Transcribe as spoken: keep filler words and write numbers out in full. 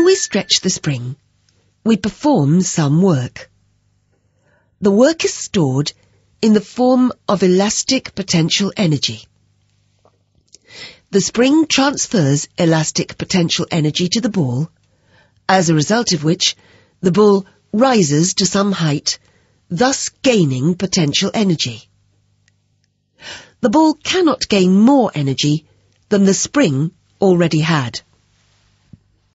we stretch the spring, we perform some work. The work is stored in the form of elastic potential energy. The spring transfers elastic potential energy to the ball, as a result of which the ball rises to some height, thus gaining potential energy. The ball cannot gain more energy than the spring already had.